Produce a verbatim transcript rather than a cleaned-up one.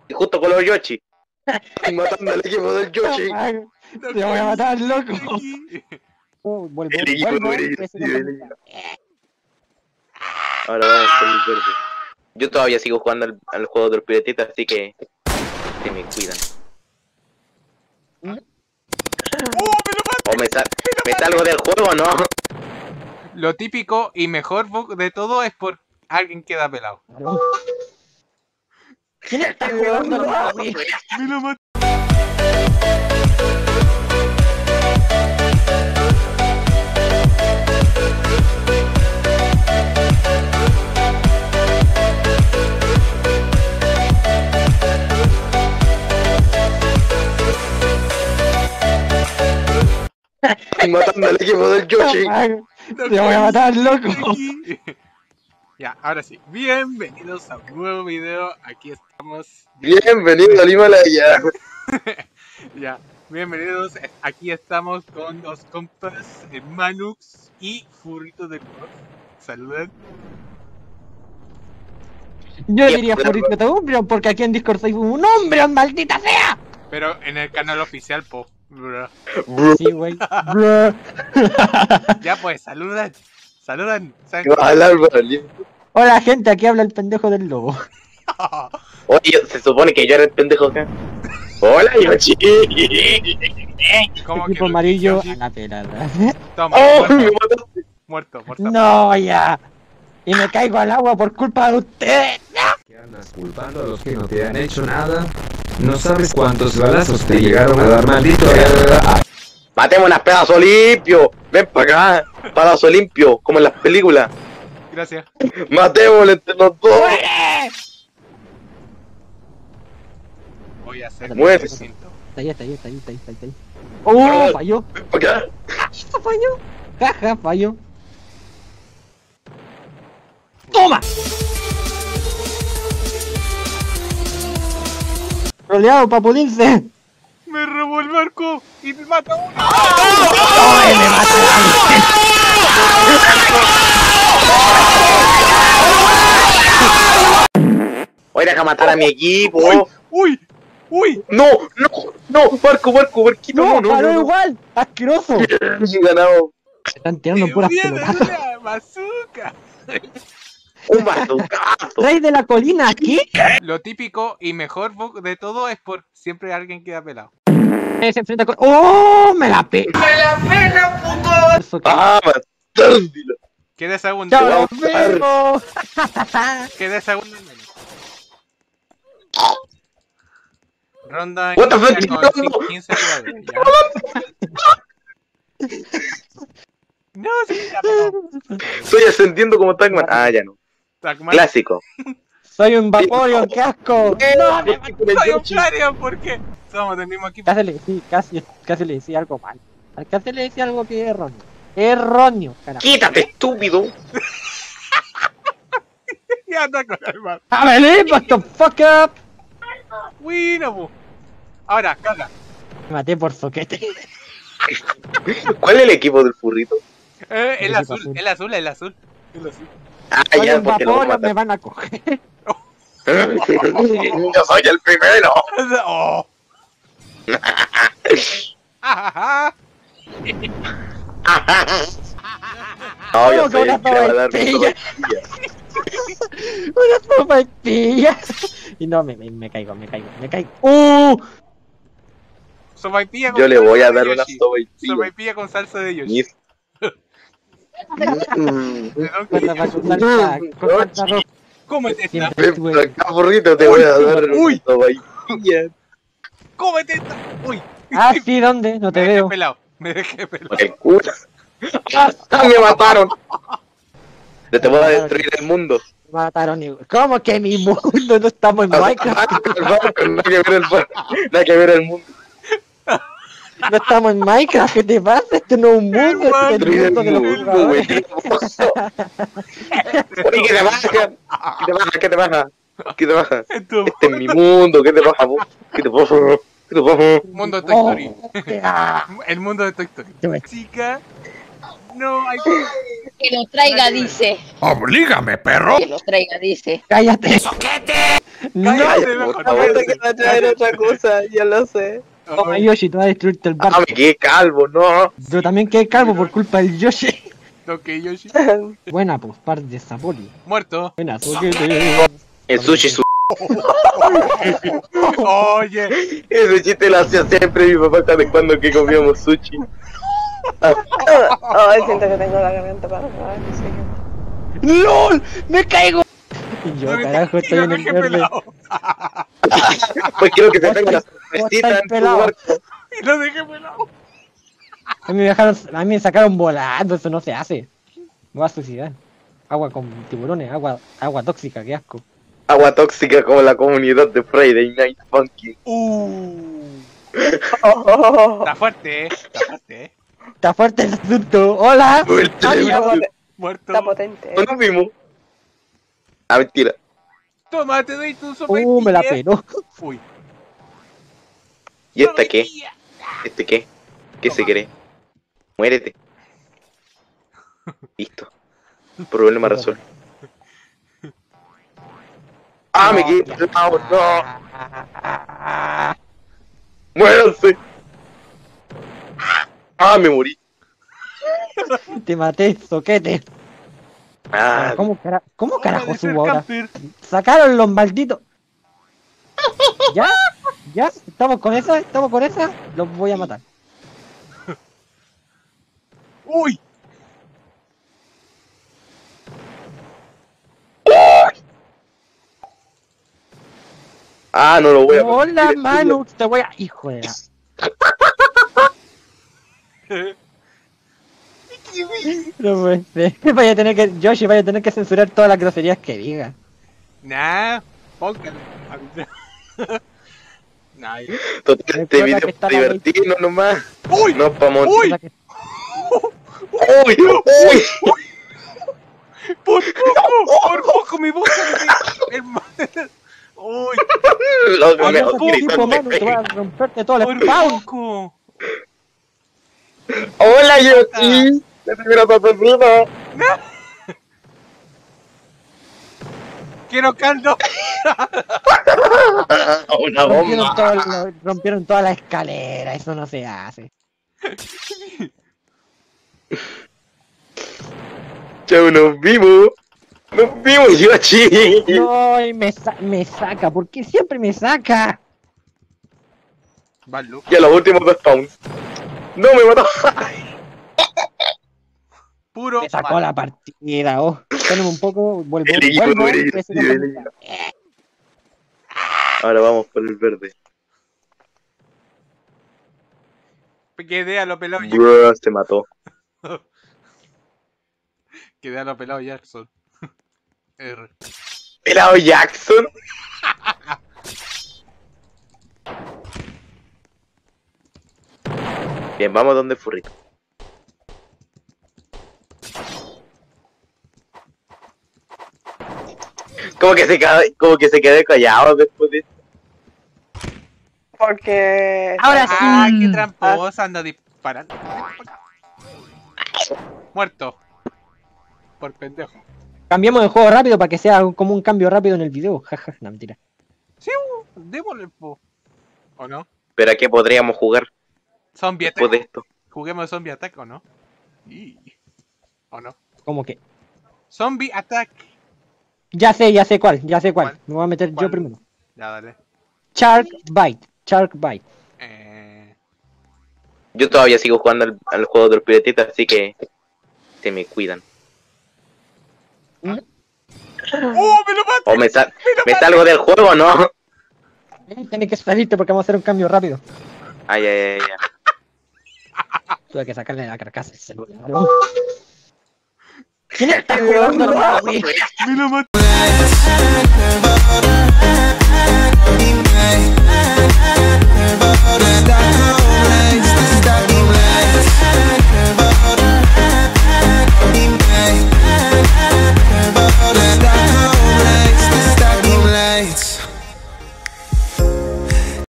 Y justo con los Yoshi. Matando al equipo del Yoshi. Te voy a matar, loco. Oh, vuelvo, El equipo vuelvo, verde, pues, sí, el equipo. Ahora vamos con el verde. Yo todavía sigo jugando al, al juego del piratita, así que se me cuidan. ¿Mm? O me, sal me salgo del juego, ¿no? Lo típico y mejor de todo es por alguien queda pelado. ¿Quién está jugando la Wii? Me lo maté. Matando al equipo del Yoshi. Te voy a matar, loco. Ya, ahora sí. Bienvenidos a un nuevo video. Aquí estamos. Bienvenido al Himalaya. Ya, bienvenidos. Aquí estamos con los compas eh, Manux y Furrito del Norte. Saluden. Yo diría Furrito de Umbreon porque aquí en Discord soy un Umbreon, maldita sea. Pero en el canal oficial, po. Bro. Sí, güey. Bro. Ya pues, saludan. Saludan. ¿Saben? Hola, gente, aquí habla el pendejo del lobo. Oye, se supone que yo era el pendejo acá. Hola, Yoshi. ¿Cómo Tipo que amarillo Yoshi? a la pelada. Toma, Oh, me muerto, mataste. muerto, muerto. No, ya. Y me caigo al agua por culpa de ustedes. ¿Qué andas culpando a los que no te han hecho nada? No sabes cuántos balazos te llegaron a dar, maldito. Matemos unas pedazos limpios. Ven para acá. Pedazo limpio, como en las películas. Gracias. Matémosle entre los dos. Voy a hacer Muere. mi recinto. Está ahí, está ahí, está ahí, está ahí, está ahí. ¡Oh, falló! Ven para acá. ¡Falló! ¡Jaja, falló! ¡Toma! Roleado para pudrirse. Me robó el barco y me mata uno. ¡Ay, me Hoy deja matar a mi equipo. Uy, uy, uy. No, no, no. Barco, barco, barquito. ¡No, No, no, paró no. igual! ¡Asqueroso! He ganado. Se están tirando puras Viene pelotazas. una bazooka. Un bazucazo. ¡Rey de la colina! ¿Qué? Lo típico y mejor de todo es por siempre alguien queda pelado. Eh, Se enfrenta con... ¡Oh! ¡Me la pe... ¡Me la pena, puto! Eso que... Ah, matándolo. Quede segundo. ¡Chao, nos vemos! Quede segundo en menos. Ronda What the fuck, inicia no, con no. quince jugadores. ¿Ya? No, sí, ya, pero... Estoy ascendiendo como Tagman. Ah, ya no. Tagman. Clásico. ¡Soy un Vaporeon! ¡Qué asco! ¡No! me- Soy un Flareon, ¿por qué? Somos del mismo equipo. Casi le, sí, casi, casi le decía algo mal. Casi le decía algo que es erróneo. Erróneo, carajo. Quítate, estúpido. Ya anda con el mar. ¡A believe, what the fuck up! Bueno, bu. Ahora, caga. Me maté por soquete. ¿Cuál es el equipo del furrito? Eh, el El azul, azul. el azul, el azul. El azul. Ah, Soy ya, un porque lo voy a Vaporeon, me matar. van a coger. Yo soy el primero. Oh. Ajaja. No, yo ¿Cómo que soy una el que le va a dar mi sopaipilla? sopaipilla. Una sopaipilla. Y no, me, me, me caigo, me caigo, me caigo. ¡Uh! Sopaipilla con Yo le salsa voy a de dar una Yoshi. sopaipilla. Sopaipilla con salsa de Yoshi. Mis- ¿De Con dónde? salsa, con salsa, con salsa roja. Cómete esta. Siempre Ven estuve... para acá, furrito, te voy a dar Uy. una sopaipilla. Cómete esta. Uy. Ah, sí, ¿dónde? No te Me dejé veo. pelado. Me dejé pelado. El culo. ¡Ah, me mataron! Yo te voy a destruir el mundo. Me mataron igual. ¿Cómo que mi mundo? No estamos en Minecraft. El barco, nada que ver el barco, nada que ver el mundo. No estamos en Minecraft. ¿Qué te pasa? Esto no es un mundo. Este es el Destruir el mundo de los mundo, jugadores. güey. Oye, ¿qué te pasa? ¿Qué te pasa? ¿Qué te pasa? ¿Qué te pasa? Esto. Este es mi mundo, ¿qué te pasa, vos? ¿Qué te pasa? ¿Qué te pasa? Mundo de Toy Story. Oh, ah. El mundo de Toy Story. Yo me- Chica. No, hay Que lo traiga, dice. ¡Oblígame, perro! Que lo traiga, dice. ¡Cállate! No, Cállate, Por mejor. favor, cállate. que va a traer otra cosa, ya lo sé. toma, Yoshi, te va a destruirte el Ah, barco. me quedé calvo, no. Yo también quedé calvo por culpa del Yoshi. Ok, Yoshi. Buena, pues, par de Sapoli. Muerto. Buena, soquete. El sushi su... Oye. Ese chiste lo hacía siempre mi papá cada cuando que comíamos sushi. Ay, siento que tengo la garganta para atrás. ¡LOL! ¡Me caigo! Y yo, No me- carajo, y estoy lo en el dejé verde. pelado. Pues quiero que se Vos tenga una estáis- vos sorpresita estáis en tu pelado. barco. Y lo dejé pelado. A mí me dejaron, a mí me sacaron volando, eso no se hace. Me voy a suicidar. Agua con tiburones, agua, agua tóxica, qué asco. Agua tóxica como la comunidad de Friday Night Funky. Uh. Oh, Está fuerte, eh. Está fuerte, eh. Está fuerte el asunto. ¡Hola! Fuerte, Ay, está, agua- pote- Muerto. está potente. No nos vimos. Ah, mentira. Toma, te doy tu sopa. Uh, me la peló. Uy. ¿Y esta qué? ¿Este qué? ¿Qué se cree? Muérete. Listo. Problema resuelto. Ah, me quedé pelado, no. Muéranse. Ah, me morí. Te maté, soquete. Ah, ¿Cómo, cara- ¿Cómo carajo Puede ser subo ahora? camper. Sacaron los malditos. ¿Ya? ¿Ya? ¿Estamos con esa? ¿Estamos con esa? Los voy a matar. Uy. ah, no lo voy a Hola, permitir. Manu, te voy a... Hijo de la... No puede ser. Vaya a tener que... Yoshi, vaya a tener que censurar todas las groserías que diga. Nah. Póngale. Nah. ya. Total, este Recuerda video que es está para la divertirnos nomás. Uy. No para montar. Uy. Recuerda que- Uy, uy. Por poco. Por poco mi boca. me- Hermano. Uy. Los Ah, mejores no, poco, gritos tipo, de Manu, te voy a Face. romperte todo el Por spawn. poco. Hola, Yoshi. La primera papelina. Quiero caldo. Una Rompieron, bomba. todo lo- rompieron toda la escalera, eso no se hace. Chau, nos vimos. Nos vimos, Yoshi. No, y me, sa- me saca, ¿por qué siempre me saca? Balu. Y a los últimos dos spawns. No me mató. Puro. Me sacó mal. la partida, oh. Espérame un poco, vuelvo, El equipo vuelvo. debería empiezo ir, con- debería. Ahora vamos por el verde. Quedé a lo pelado. Jack- Bro, se mató. Quedé a lo pelado Jackson. R. Pelado Jackson. Bien, vamos donde Furrito. Como que se quedó, como que se quedó callado después de esto. Porque. Ahora sí. Ah, qué tramposa, anda disparando. Muerto. Por pendejo. Cambiemos de juego rápido para que sea un- como un cambio rápido en el video. Jaja, no, mentira. Sí, démosle, po. ¿O no? Pero ¿a qué podríamos jugar Zombie después de Attack. esto? Juguemos Zombie Attack, ¿o no? Y... ¿O no? Como que. Zombie Attack. Ya sé, ya sé cuál, ya sé cuál. ¿Cuál? Me voy a meter ¿Cuál? yo primero. Ya, dale. Shark Bite. Shark Bite. Eh... Yo todavía sigo jugando al, al juego de los piratitas, así que se me cuidan. ¡Oh, me lo maté! O me, sal- me salgo del juego, ¿no? Tienes que salirte porque vamos a hacer un cambio rápido. Ay, ay, ay, ay. Tuve que sacarle la carcasa al celular. ¿no? ¿Quién está jugando la Wii? ¡Me lo maté! Dime